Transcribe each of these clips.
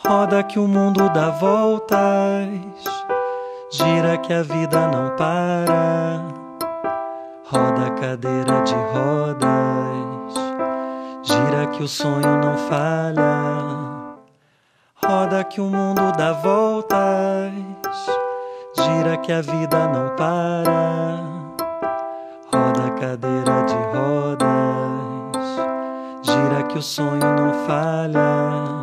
Roda que o mundo dá voltas, gira que a vida não para. Roda a cadeira de rodas, gira que o sonho não falha. Roda que o mundo dá voltas, gira que a vida não para. Roda a cadeira de rodas, gira que o sonho não falha.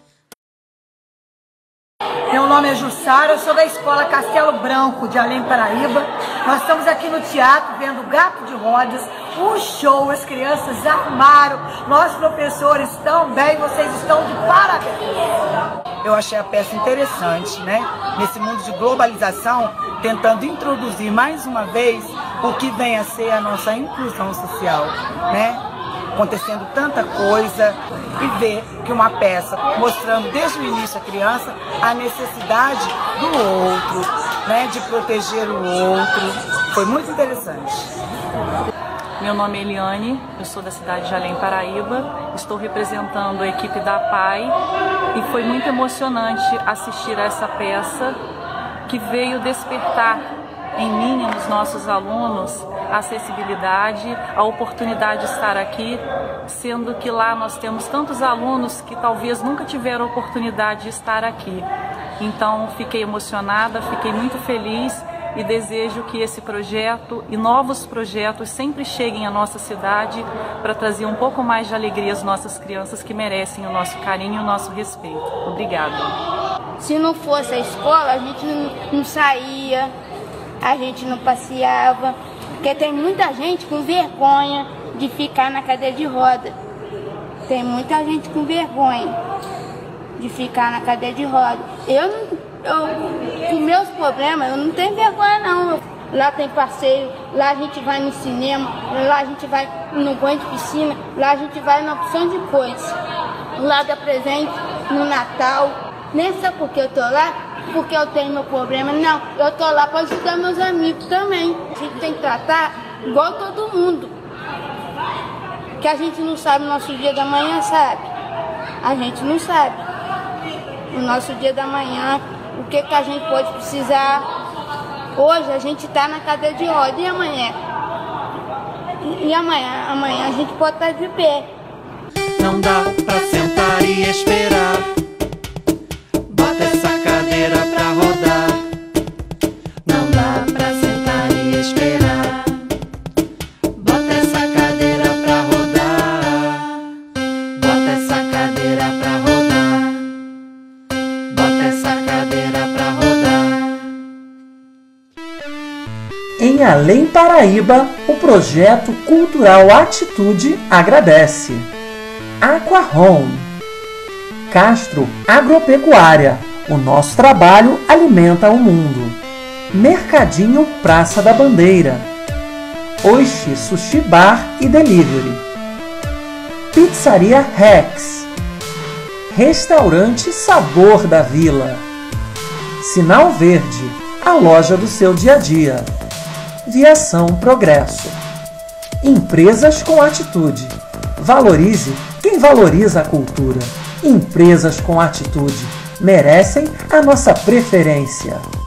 Meu nome é Jussara, eu sou da Escola Castelo Branco de Além Paraíba. Nós estamos aqui no teatro vendo Gato de Rodas, um show, as crianças amaram, nós professores também, vocês estão de parabéns. Eu achei a peça interessante, né? Nesse mundo de globalização, tentando introduzir mais uma vez o que vem a ser a nossa inclusão social, né? Acontecendo tanta coisa e ver que uma peça mostrando desde o início a criança a necessidade do outro, né, de proteger o outro, foi muito interessante. Meu nome é Eliane, eu sou da cidade de Além Paraíba, estou representando a equipe da PAI e foi muito emocionante assistir a essa peça que veio despertar em mim e nos nossos alunos a acessibilidade, a oportunidade de estar aqui, sendo que lá nós temos tantos alunos que talvez nunca tiveram a oportunidade de estar aqui. Então fiquei emocionada, fiquei muito feliz e desejo que esse projeto e novos projetos sempre cheguem à nossa cidade para trazer um pouco mais de alegria às nossas crianças que merecem o nosso carinho e o nosso respeito. Obrigada. Se não fosse a escola, a gente não saía, a gente não passeava, porque tem muita gente com vergonha de ficar na cadeira de roda. Tem muita gente com vergonha de ficar na cadeira de roda. Com meus problemas, eu não tenho vergonha não. Lá tem passeio, lá a gente vai no cinema, lá a gente vai no banho de piscina, lá a gente vai na opção de coisas. Lá dá presente no Natal. Nem só porque eu tô lá, porque eu tenho meu problema. Não, eu tô lá para ajudar meus amigos também. A gente tem que tratar igual todo mundo. Que a gente não sabe o nosso dia da manhã, sabe? A gente não sabe. O nosso dia da manhã, o que a gente pode precisar. Hoje a gente tá na cadeira de roda. E amanhã? E amanhã? Amanhã a gente pode estar de pé. Não dá pra sentar e esperar. Bota essa cadeira pra rodar. Não dá pra sentar e esperar. Bota essa cadeira pra rodar. Bota essa cadeira pra rodar. Bota essa cadeira pra rodar. Em Além Paraíba, o projeto cultural Atitude agradece. Aqua Home, Castro Agropecuária, o nosso trabalho alimenta o mundo. Mercadinho Praça da Bandeira, Oishi Sushi Bar e Delivery, Pizzaria Rex, Restaurante Sabor da Vila, Sinal Verde, a loja do seu dia a dia, Viação Progresso. Empresas com atitude. Valorize quem valoriza a cultura. Empresas com atitude merecem a nossa preferência.